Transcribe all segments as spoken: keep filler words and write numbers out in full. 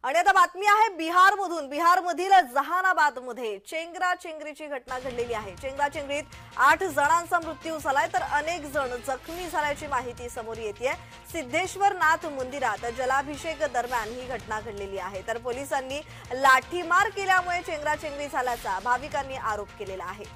आणि आता बातमी आहे बिहारमधून। बिहारमधील जहानाबाद मध्ये चेंगरा चेंगरीची घटना घडलेली आहे। चेंगरा चेंगरीत आठ जणांचा मृत्यू झालाय तर अनेक जण जखमी झाल्याची माहिती समोर येते। सिद्धेश्वरनाथ मंदिरात जलाभिषेक दरम्यान ही घटना घडलेली आहे। तर पोलिसांनी लाठीमार केल्यामुळे चेंगरा चेंगरी झाल्याचा भाविकांनी आरोप केलेला आहे।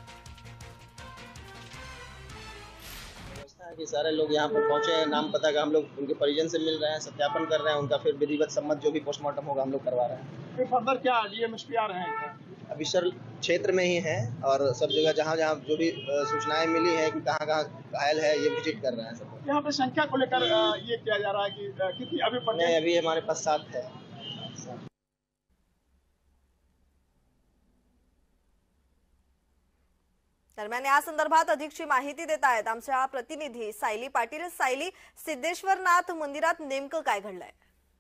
कि सारे लोग यहाँ पर पहुंचे हैं, नाम पता का हम लोग उनके परिजन से मिल रहे हैं, सत्यापन कर रहे हैं उनका, फिर विधिवत सम्मत जो भी पोस्टमार्टम होगा हम लोग करवा रहे हैं। फर्दर क्या डीएमएसपी आ रहे हैं? अभी सर क्षेत्र में ही है और सब जगह जहाँ जहाँ जो भी सूचनाएं मिली है कि कहाँ कहाँ घायल है ये विजिट कर रहे हैं सब। यहाँ पे संख्या को लेकर ये किया जा रहा है कि कितनी अभी नहीं, अभी हमारे पास सात है। दरम्यान या संदर्भात अधिकची माहिती देत आहेत आमच्या प्रतिनिधी सायली पाटील। सायली, सिद्धेश्वरनाथ मंदिरात नेमकं काय घडलंय?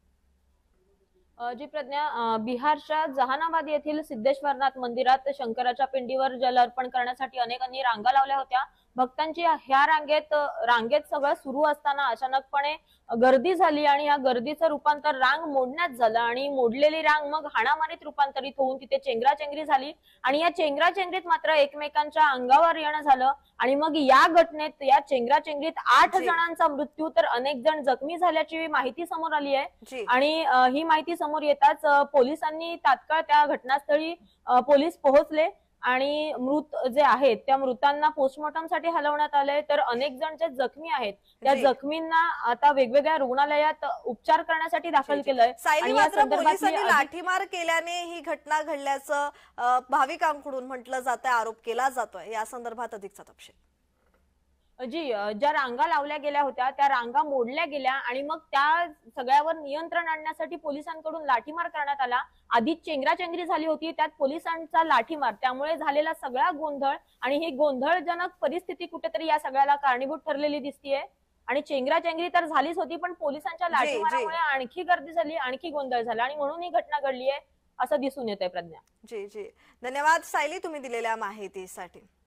जी प्रज्ञा, बिहारच्या जहानाबाद येथील सिद्धेश्वरनाथ मंदिरात शंकराच्या पिंडीवर जल अर्पण करण्यासाठी अनेकांनी रांगा लावल्या होत्या। भक्तांची ह्या रांगेत रांगेत सगळं सुरू असताना अचानकपणे गर्दी झाली आणि या गर्दीचं रूपांतर रांग मोडण्यात झालं आणि मोडलेली रांग मग हाणामारीत रूपांतरित होऊन तिथे चेंगराचेंगरी झाली आणि या चेंगराचेंगरीत मात्र एकमेकांच्या अंगावर येणं झालं आणि मग या घटनेत या चेंगराचेंगरीत आठ जणांचा मृत्यू तर अनेक जण जखमी झाल्याची माहिती समोर आली आहे। आणि ही माहिती समोर येताच पोलिसांनी तात्काळ त्या घटनास्थळी पोलीस पोहोचले आणि मृत जे आहेत त्या मृतांना पोस्टमॉर्टम साठी हलवण्यात आले। तर अनेक जण जे जखमी आहेत त्या जखमींना आता वेगवेगळ्या रुग्णालयात उपचार करण्यासाठी दाखल केलंय। आणि या पोलिसांनी लाठीमार केल्याने ही घटना घडल्याचं भाविकांकडून म्हटलं जातंय, आरोप केला जातोय। या संदर्भात अधिकचा तपशील। जी ज्या रांगा लावल्या गेल्या होत्या त्या रांगा मोडल्या गेल्या आणि मग त्या सगळ्यावर नियंत्रण आणण्यासाठी पोलिसांकडून लाठीमार करण्यात आला। आधी चेंगराचेंगरी झाली होती, त्यात पोलिसांचा लाठीमार, त्यामुळे झालेला सगळा गोंधळ आणि ही गोंधळजनक परिस्थिती कुठेतरी या सगळ्याला कारणीभूत ठरलेली दिसतीये। आणि चेंगराचेंगरी तर झालीच होती पण पोलिसांच्या लाठीमारामुळे आणखी गर्दी झाली, आणखी गोंधळ झाला आणि म्हणून ही घटना घडली आहे असं दिसून येतंय। प्रज्ञा जी जी धन्यवाद सायली, तुम्ही दिलेल्या माहितीसाठी।